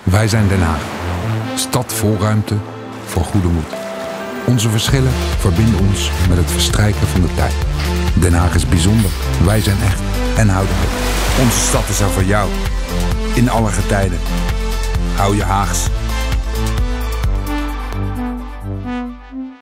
Wij zijn Den Haag. Stad vol ruimte voor goede moed. Onze verschillen verbinden ons met het verstrijken van de tijd. Den Haag is bijzonder. Wij zijn echt en houden van. Onze stad is er voor jou. In alle getijden. Hou je Haags.